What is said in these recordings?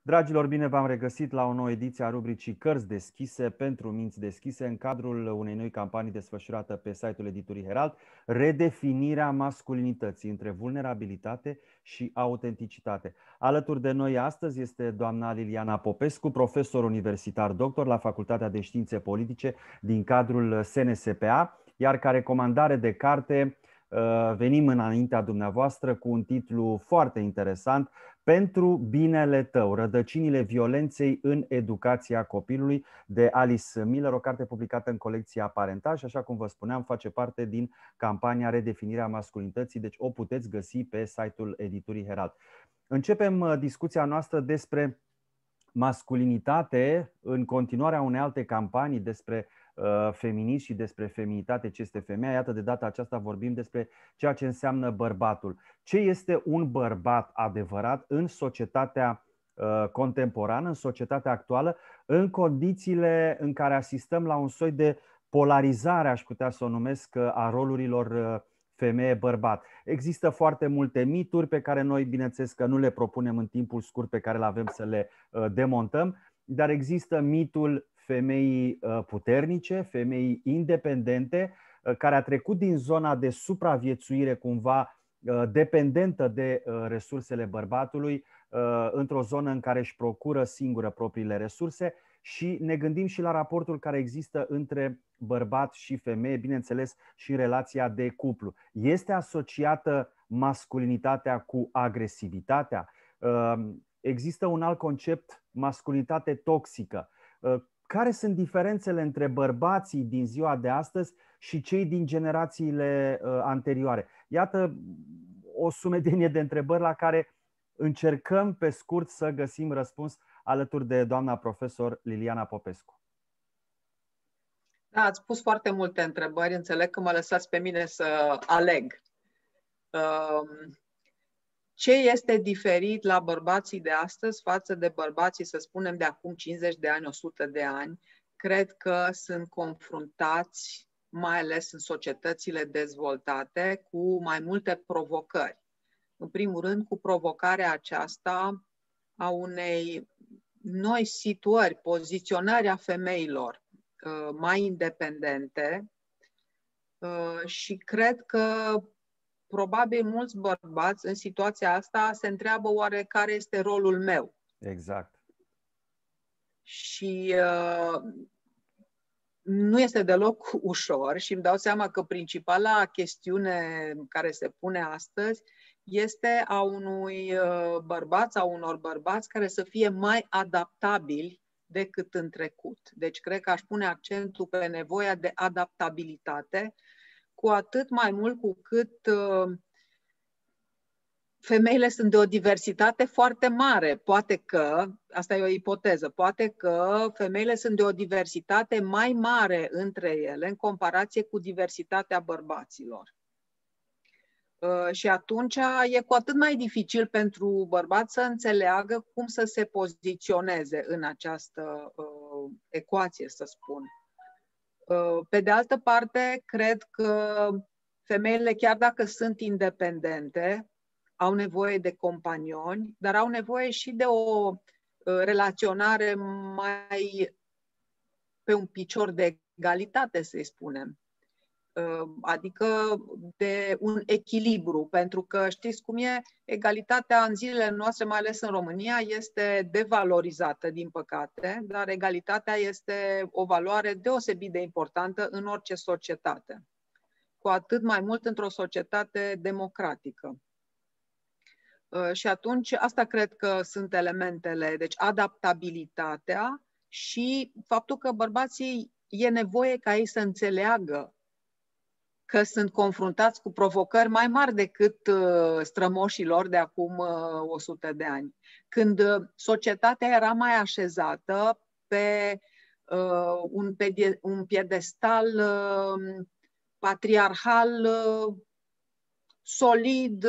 Dragilor, bine v-am regăsit la o nouă ediție a rubricii Cărți deschise pentru minți deschise în cadrul unei noi campanii desfășurată pe site-ul editurii Herald, redefinirea masculinității între vulnerabilitate și autenticitate. Alături de noi astăzi este doamna Liliana Popescu, profesor universitar doctor la Facultatea de Științe Politice din cadrul SNSPA, iar ca recomandare de carte venim înaintea dumneavoastră cu un titlu foarte interesant: Pentru binele tău, rădăcinile violenței în educația copilului, de Alice Miller, o carte publicată în colecția Parental și, așa cum vă spuneam, face parte din campania Redefinirea masculinității, deci o puteți găsi pe site-ul editurii Herald. Începem discuția noastră despre masculinitate în continuarea unei alte campanii despre feminism și despre feminitate, ce este femeia. Iată, de data aceasta vorbim despre ceea ce înseamnă bărbatul. Ce este un bărbat adevărat în societatea contemporană, în societatea actuală, în condițiile în care asistăm la un soi de polarizare, aș putea să o numesc, a rolurilor femeie-bărbat. Există foarte multe mituri pe care noi, bineînțeles că nu le propunem în timpul scurt pe care îl avem să le demontăm, dar există mitul femeii puternice, femeii independente, care a trecut din zona de supraviețuire cumva dependentă de resursele bărbatului într-o zonă în care își procură singură propriile resurse, și ne gândim și la raportul care există între bărbat și femeie, bineînțeles și în relația de cuplu. Este asociată masculinitatea cu agresivitatea? Există un alt concept, masculinitate toxică. Care sunt diferențele între bărbații din ziua de astăzi și cei din generațiile anterioare? Iată o sumedenie de întrebări la care încercăm pe scurt să găsim răspuns alături de doamna profesor Liliana Popescu. Da, ați pus foarte multe întrebări. Înțeleg că mă lăsați pe mine să aleg. Ce este diferit la bărbații de astăzi față de bărbații, să spunem, de acum 50 de ani, 100 de ani? Cred că sunt confruntați, mai ales în societățile dezvoltate, cu mai multe provocări. În primul rând, cu provocarea aceasta a unei noi situări, poziționări a femeilor mai independente, și cred că probabil mulți bărbați în situația asta se întreabă oare care este rolul meu. Exact. Și nu este deloc ușor și îmi dau seama că principala chestiune care se pune astăzi este a unui bărbat sau unor bărbați care să fie mai adaptabili decât în trecut. Deci cred că aș pune accentul pe nevoia de adaptabilitate, cu atât mai mult cu cât femeile sunt de o diversitate foarte mare. Poate că, asta e o ipoteză, poate că femeile sunt de o diversitate mai mare între ele în comparație cu diversitatea bărbaților. Și atunci e cu atât mai dificil pentru bărbați să înțeleagă cum să se poziționeze în această ecuație, să spun. Pe de altă parte, cred că femeile, chiar dacă sunt independente, au nevoie de companioni, dar au nevoie și de o relaționare mai pe un picior de egalitate, să-i spunem. Adică de un echilibru, pentru că știți cum e, egalitatea în zilele noastre, mai ales în România, este devalorizată, din păcate, dar egalitatea este o valoare deosebit de importantă în orice societate, cu atât mai mult într-o societate democratică. Și atunci, asta cred că sunt elementele, deci adaptabilitatea și faptul că bărbații e nevoie ca ei să înțeleagă că sunt confruntați cu provocări mai mari decât strămoșilor de acum 100 de ani. Când societatea era mai așezată pe un piedestal patriarhal solid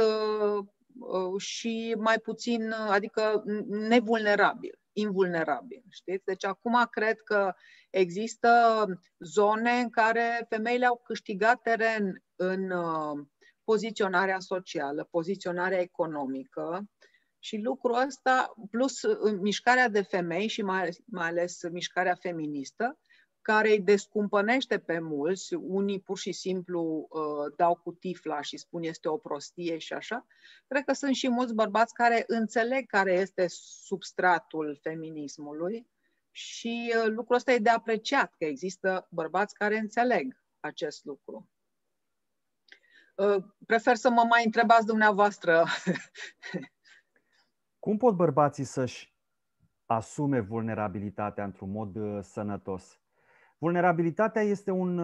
și mai puțin, adică nevulnerabil, invulnerabil, știți? Deci acum cred că există zone în care femeile au câștigat teren în poziționarea socială, poziționarea economică Și lucrul ăsta, plus mișcarea de femei și mai ales mișcarea feministă, care îi descumpănește pe mulți, unii pur și simplu dau cu tifla și spun este o prostie și așa, cred că sunt și mulți bărbați care înțeleg care este substratul feminismului și lucrul ăsta e de apreciat, că există bărbați care înțeleg acest lucru. Prefer să mă mai întrebați dumneavoastră. Cum pot bărbații să-și asume vulnerabilitatea într-un mod sănătos? Vulnerabilitatea este un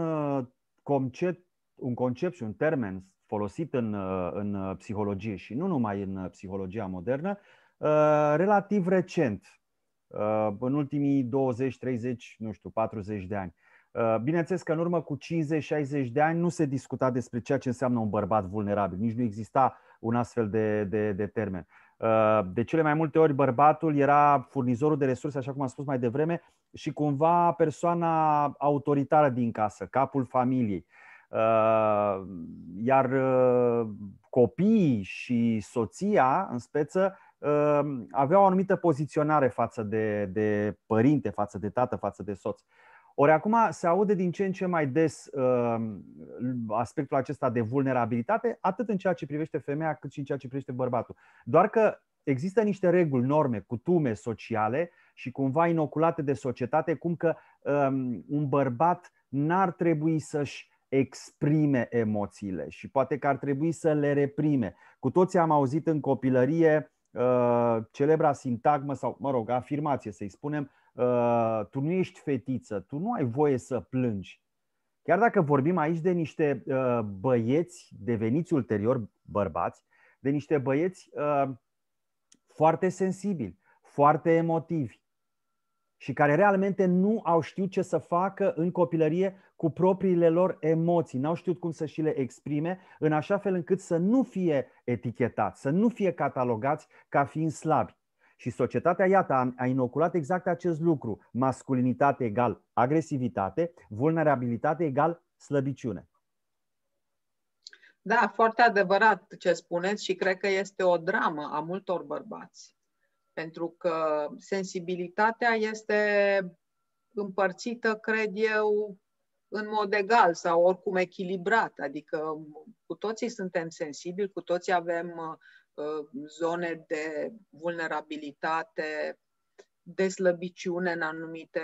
concept și un termen folosit în psihologie și nu numai în psihologia modernă, relativ recent, în ultimii 20, 30, nu știu, 40 de ani. Bineînțeles că în urmă cu 50-60 de ani nu se discuta despre ceea ce înseamnă un bărbat vulnerabil, nici nu exista un astfel de termen. De cele mai multe ori bărbatul era furnizorul de resurse, așa cum am spus mai devreme, și cumva persoana autoritară din casă, capul familiei. Iar copiii și soția, în speță, aveau o anumită poziționare față de părinte, față de tată, față de soț. Ori acum se aude din ce în ce mai des aspectul acesta de vulnerabilitate, atât în ceea ce privește femeia, cât și în ceea ce privește bărbatul. Doar că există niște reguli, norme, cutume sociale și cumva inoculate de societate, cum că un bărbat n-ar trebui să-și exprime emoțiile și poate că ar trebui să le reprime. Cu toții am auzit în copilărie celebra sintagmă sau, mă rog, afirmație, să-i spunem, tu nu ești fetiță, tu nu ai voie să plângi. Chiar dacă vorbim aici de niște băieți deveniți ulterior bărbați, de niște băieți foarte sensibili, foarte emotivi și care realmente nu au știut ce să facă în copilărie cu propriile lor emoții, n-au știut cum să și le exprime, în așa fel încât să nu fie etichetați, să nu fie catalogați ca fiind slabi. Și societatea, iată, a inoculat exact acest lucru. Masculinitate egal agresivitate, vulnerabilitate egal slăbiciune. Da, foarte adevărat ce spuneți și cred că este o dramă a multor bărbați. Pentru că sensibilitatea este împărțită, cred eu, în mod egal sau oricum echilibrat. Adică cu toții suntem sensibili, cu toții avem zone de vulnerabilitate, de slăbiciune în anumite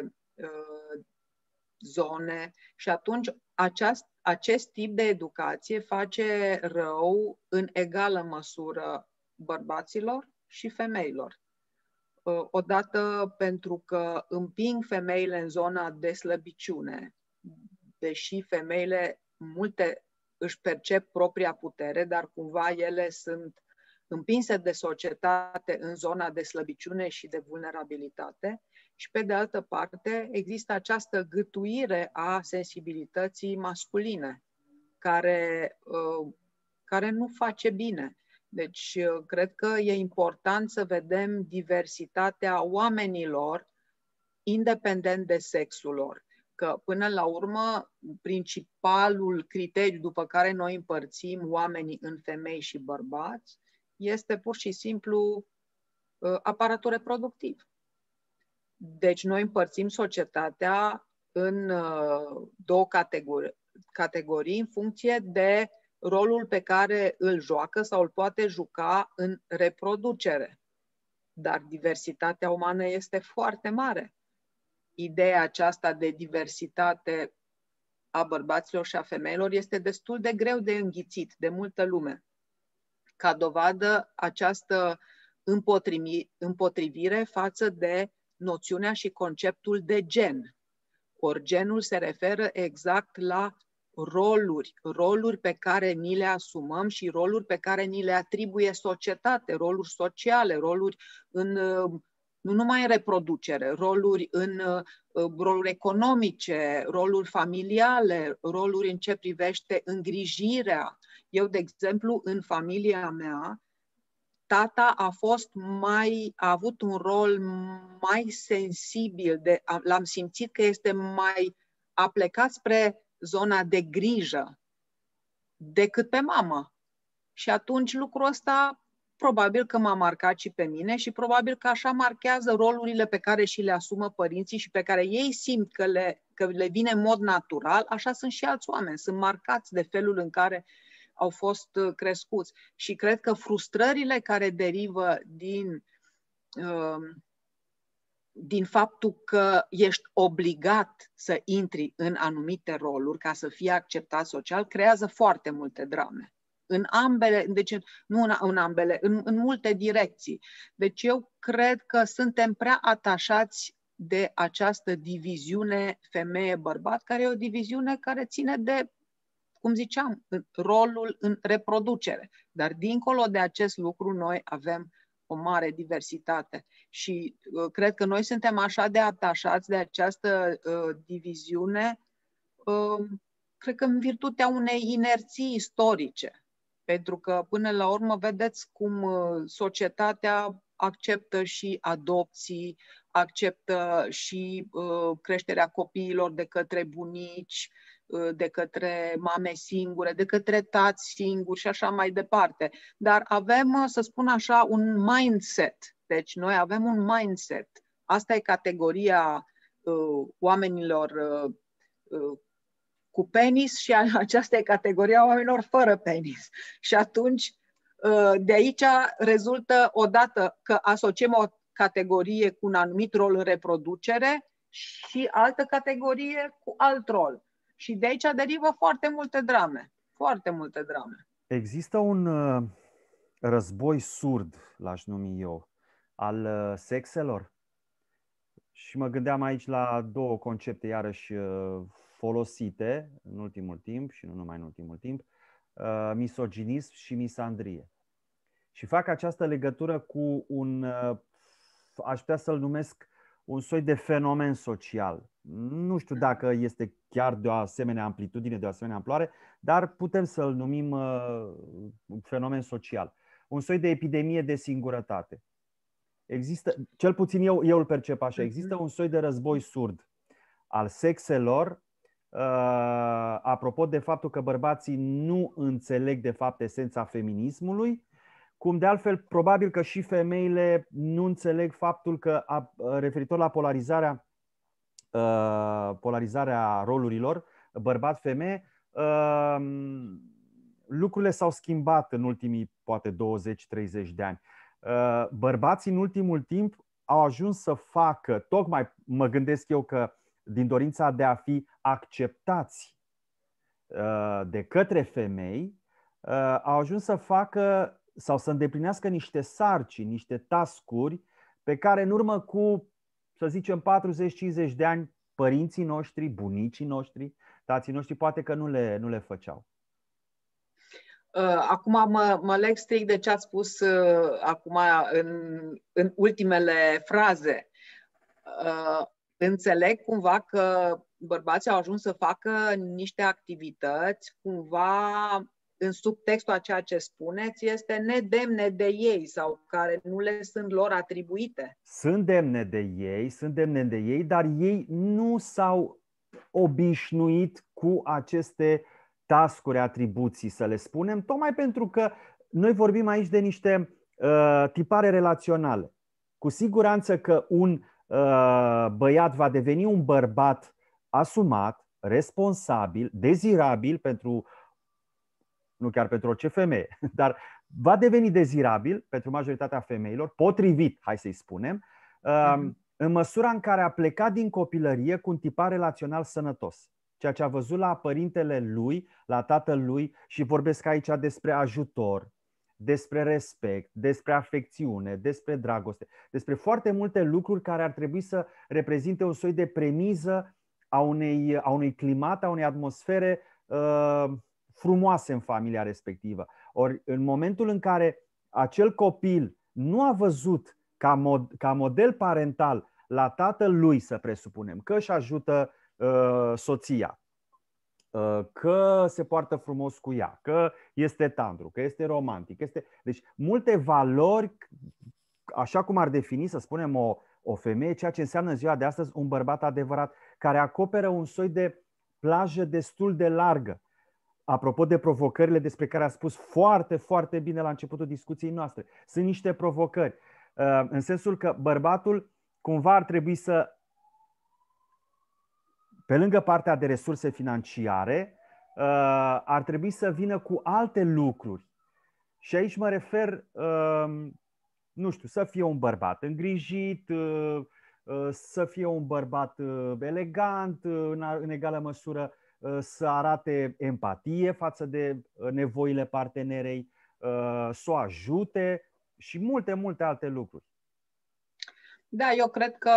zone și atunci acest tip de educație face rău în egală măsură bărbaților și femeilor. Odată pentru că împing femeile în zona de slăbiciune, deși femeile multe își percep propria putere, dar cumva ele sunt împinse de societate în zona de slăbiciune și de vulnerabilitate. Și pe de altă parte există această gâtuire a sensibilității masculine, care nu face bine. Deci cred că e important să vedem diversitatea oamenilor independent de sexul lor. Că până la urmă principalul criteriu după care noi împărțim oamenii în femei și bărbați este pur și simplu aparatul reproductiv. Deci noi împărțim societatea în două categorii în funcție de rolul pe care îl joacă sau îl poate juca în reproducere. Dar diversitatea umană este foarte mare. Ideea aceasta de diversitate a bărbaților și a femeilor este destul de greu de înghițit de multă lume. Ca dovadă, această împotrivire față de noțiunea și conceptul de gen. Ori genul se referă exact la roluri pe care ni le asumăm și roluri pe care ni le atribuie societate, roluri sociale, roluri nu numai în reproducere, roluri economice, roluri familiale, roluri în ce privește îngrijirea. Eu, de exemplu, în familia mea, tata a avut un rol mai sensibil, l-am simțit că este a plecat spre zona de grijă decât pe mama. Și atunci lucrul ăsta probabil că m-a marcat și pe mine și probabil că așa marchează rolurile pe care și le asumă părinții și pe care ei simt că le vine în mod natural, așa sunt și alți oameni, sunt marcați de felul în care au fost crescuți. Și cred că frustrările care derivă din faptul că ești obligat să intri în anumite roluri ca să fii acceptat social, creează foarte multe drame. În ambele, deci nu în ambele, în multe direcții. Deci eu cred că suntem prea atașați de această diviziune femeie-bărbat, care e o diviziune care ține de, cum ziceam, rolul în reproducere. Dar dincolo de acest lucru, noi avem o mare diversitate și cred că noi suntem așa de atașați de această diviziune, cred că în virtutea unei inerții istorice. Pentru că, până la urmă, vedeți cum societatea acceptă și adopții, acceptă și creșterea copiilor de către bunici, de către mame singure, de către tați singuri și așa mai departe. Dar avem, să spun așa, un mindset. Deci noi avem un mindset. Asta e categoria oamenilor cu penis și aceasta e categoria oamenilor fără penis. Și atunci, de aici rezultă odată că asociem o categorie cu un anumit rol în reproducere și altă categorie cu alt rol. Și de aici derivă foarte multe drame. Foarte multe drame. Există un război surd, l-aș numi eu, al sexelor? Și mă gândeam aici la două concepte iarăși folosite în ultimul timp și nu numai în ultimul timp, misoginism și misandrie. Și fac această legătură cu aș putea să-l numesc un soi de fenomen social. Nu știu dacă este chiar de o asemenea amplitudine, de o asemenea amploare, dar putem să-l numim un fenomen social. Un soi de epidemie de singurătate. Există, cel puțin eu îl percep așa, există un soi de război surd al sexelor, apropo de faptul că bărbații nu înțeleg de fapt esența feminismului, cum de altfel probabil că și femeile nu înțeleg faptul că, referitor la polarizarea rolurilor bărbat-femeie, lucrurile s-au schimbat în ultimii poate 20-30 de ani. Bărbații în ultimul timp au ajuns să facă, tocmai mă gândesc eu că din dorința de a fi acceptați de către femei, au ajuns să facă sau să îndeplinească niște sarcini, niște task-uri pe care în urmă cu, să zicem, 40-50 de ani, părinții noștri, bunicii noștri, tații noștri, poate că nu le făceau. Acum mă leg strict de ce ați spus acum în ultimele fraze. Înțeleg cumva că bărbații au ajuns să facă niște activități cumva în subtextul a ceea ce spuneți este nedemne de ei sau care nu le sunt lor atribuite. Sunt demne de ei, dar ei nu s-au obișnuit cu aceste task-uri, atribuții, să le spunem, tocmai pentru că noi vorbim aici de niște tipare relaționale. Cu siguranță că un băiat va deveni un bărbat asumat, responsabil, dezirabil pentru, nu chiar pentru orice femeie, dar va deveni dezirabil pentru majoritatea femeilor, potrivit, hai să-i spunem, în măsura în care a plecat din copilărie cu un tipar relațional sănătos. Ceea ce a văzut la părintele lui, la tatăl lui, și vorbesc aici despre ajutor, despre respect, despre afecțiune, despre dragoste, despre foarte multe lucruri care ar trebui să reprezinte un soi de premiză a unui climat, a unei atmosfere frumoase în familia respectivă. Ori în momentul în care acel copil nu a văzut ca model parental la tatăl lui, să presupunem, că își ajută soția, că se poartă frumos cu ea, că este tandru, că este romantic. Deci multe valori, așa cum ar defini, să spunem, o femeie, ceea ce înseamnă în ziua de astăzi un bărbat adevărat, care acoperă un soi de plajă destul de largă. apropo de provocările despre care a spus foarte, foarte bine la începutul discuției noastre, sunt niște provocări. În sensul că bărbatul cumva ar trebui să, pe lângă partea de resurse financiare, ar trebui să vină cu alte lucruri. Și aici mă refer, nu știu, să fie un bărbat îngrijit, să fie un bărbat elegant, în egală măsură să arate empatie față de nevoile partenerei, să o ajute și multe, multe alte lucruri. Da, eu cred că,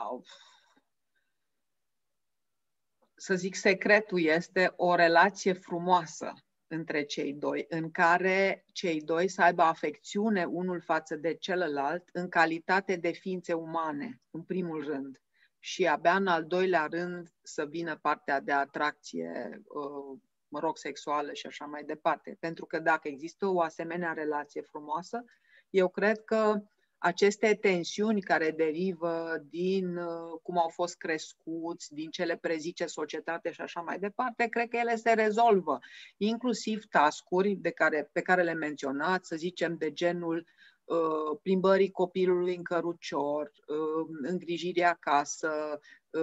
să zic, secretul este o relație frumoasă între cei doi, în care cei doi să aibă afecțiune unul față de celălalt în calitate de ființe umane, în primul rând. Și abia în al doilea rând să vină partea de atracție, mă rog, sexuală și așa mai departe. Pentru că dacă există o asemenea relație frumoasă, eu cred că aceste tensiuni care derivă din cum au fost crescuți, din ce le prezice societatea și așa mai departe, cred că ele se rezolvă. Inclusiv task-uri pe care le menționați, să zicem de genul plimbării copilului în cărucior, îngrijirii acasă,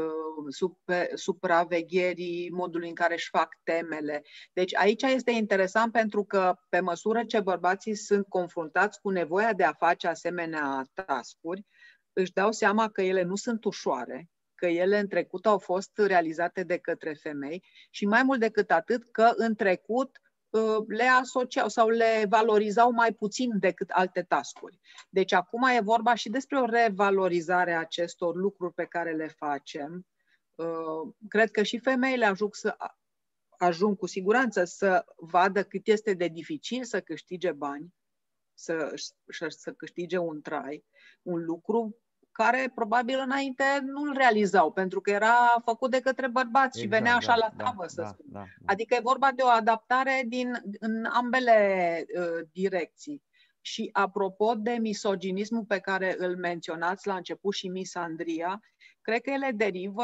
supravegherii modului în care își fac temele. Deci aici este interesant pentru că pe măsură ce bărbații sunt confruntați cu nevoia de a face asemenea task-uri, își dau seama că ele nu sunt ușoare, că ele în trecut au fost realizate de către femei și mai mult decât atât că în trecut le asociau sau le valorizau mai puțin decât alte task-uri. Deci acum e vorba și despre o revalorizare a acestor lucruri pe care le facem. Cred că și femeile ajung cu siguranță să vadă cât este de dificil să câștige bani, să câștige un trai, un lucru care probabil înainte nu-l realizau, pentru că era făcut de către bărbați și venea așa la tavă, să spun. Da. Adică e vorba de o adaptare în ambele direcții. Și apropo de misoginismul pe care îl menționați la început și misandria, cred că ele derivă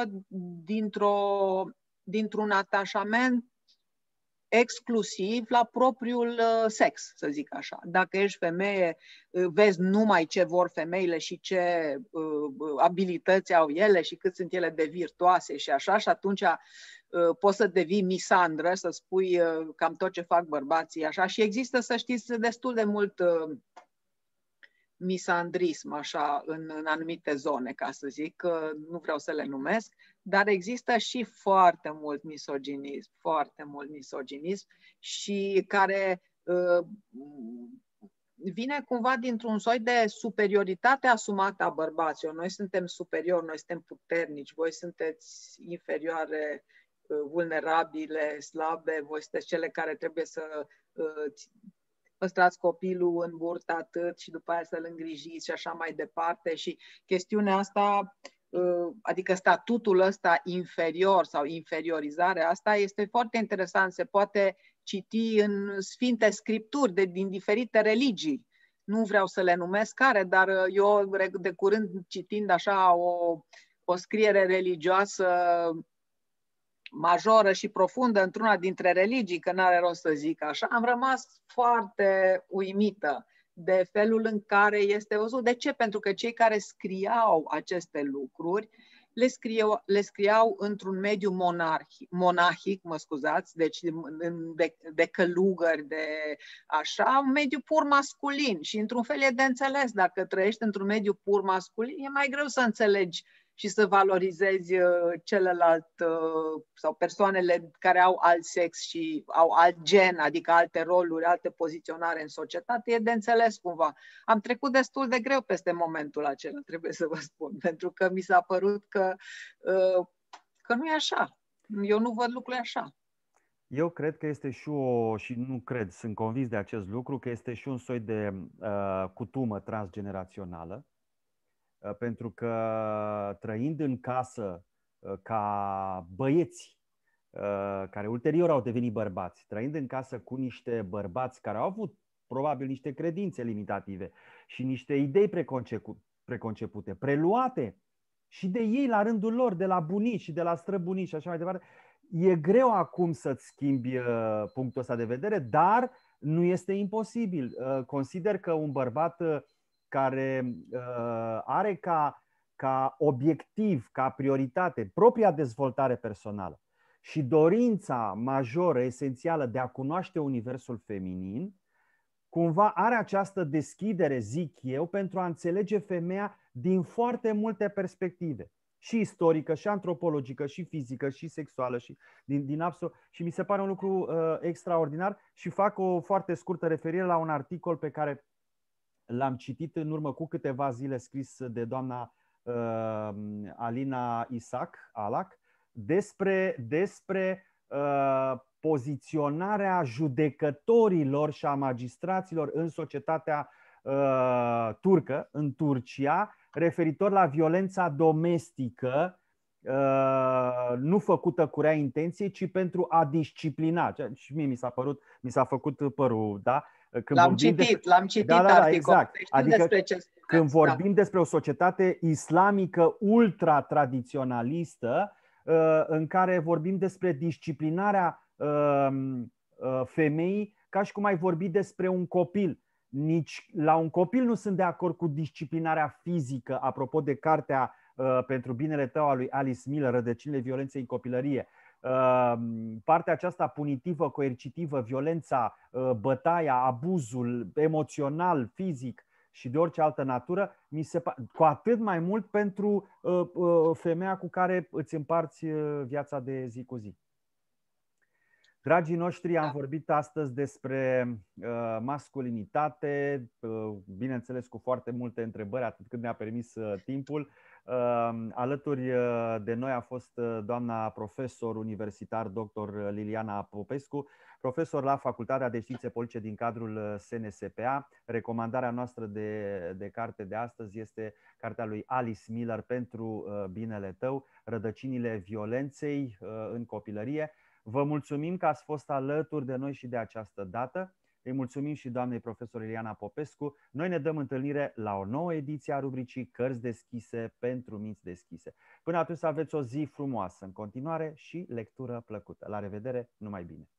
dintr-un atașament exclusiv la propriul sex, să zic așa. Dacă ești femeie, vezi numai ce vor femeile și ce abilități au ele și cât sunt ele de virtuoase și așa, și atunci poți să devii misandră, să spui cam tot ce fac bărbații, așa. Și există, să știți, destul de mult misandrism așa în anumite zone, ca să zic, nu vreau să le numesc, dar există și foarte mult misoginism și care vine cumva dintr-un soi de superioritate asumată a bărbaților. Noi suntem superiori, noi suntem puternici, voi sunteți inferioare, vulnerabile, slabe, voi sunteți cele care trebuie să păstrați copilul în burtă atât și după aia să-l îngrijiți și așa mai departe. Și chestiunea asta, adică statutul ăsta inferior sau inferiorizarea asta este foarte interesant. Se poate citi în Sfinte Scripturi din diferite religii. Nu vreau să le numesc care, dar eu de curând citind așa o scriere religioasă majoră și profundă într-una dintre religii, că n-are rost să zic așa, am rămas foarte uimită de felul în care este văzut. De ce? Pentru că cei care scriau aceste lucruri le scriau într-un mediu monahic, mă scuzați, deci de călugări, de așa, un mediu pur masculin. Și într-un fel e de înțeles, dacă trăiești într-un mediu pur masculin, e mai greu să înțelegi și să valorizezi celălalt sau persoanele care au alt sex și au alt gen, adică alte roluri, alte poziționare în societate, e de înțeles cumva. Am trecut destul de greu peste momentul acela, trebuie să vă spun, pentru că mi s-a părut că nu e așa. Eu nu văd lucrurile așa. Eu cred că este și nu cred, sunt convins de acest lucru, că este și un soi de cutumă transgenerațională, pentru că trăind în casă ca băieți, care ulterior au devenit bărbați, trăind în casă cu niște bărbați care au avut probabil niște credințe limitative și niște idei preconcepute, preluate și de ei la rândul lor, de la bunici și de la străbunici și așa mai departe, E greu acum să-ți schimbi punctul ăsta de vedere, dar nu este imposibil. Consider că un bărbat care are ca obiectiv, ca prioritate, propria dezvoltare personală și dorința majoră, esențială de a cunoaște universul feminin, cumva are această deschidere, zic eu, pentru a înțelege femeia din foarte multe perspective. Și istorică, și antropologică, și fizică, și sexuală, și din absolut. Și mi se pare un lucru extraordinar și fac o foarte scurtă referire la un articol pe care l-am citit în urmă cu câteva zile, scris de doamna Alina Alac, despre poziționarea judecătorilor și a magistraților în societatea turcă, în Turcia, referitor la violența domestică nu făcută cu rea intenție, ci pentru a disciplina. Și mie mi s-a făcut părul, da? L-am citit da, articolul. exact. Adică despre ce spuneți, când vorbim despre o societate islamică ultra-tradiționalistă, în care vorbim despre disciplinarea femeii ca și cum ai vorbi despre un copil. Nici la un copil nu sunt de acord cu disciplinarea fizică, apropo de cartea Pentru binele tău a lui Alice Miller, Rădăcinile violenței în copilărie. Partea aceasta punitivă, coercitivă, violența, bătaia, abuzul emoțional, fizic și de orice altă natură, cu atât mai mult pentru femeia cu care îți împarți viața de zi cu zi. Dragii noștri, am vorbit astăzi despre masculinitate, bineînțeles cu foarte multe întrebări, atât cât ne-a permis timpul. Alături de noi a fost doamna profesor universitar dr. Liliana Popescu, profesor la Facultatea de Științe Politice din cadrul SNSPA. Recomandarea noastră de carte de astăzi este cartea lui Alice Miller, Pentru binele tău, Rădăcinile violenței în copilărie. Vă mulțumim că ați fost alături de noi și de această dată. Îi mulțumim și doamnei profesor Liliana Popescu. Noi ne dăm întâlnire la o nouă ediție a rubricii Cărți deschise pentru minți deschise. Până atunci să aveți o zi frumoasă în continuare și lectură plăcută. La revedere, numai bine!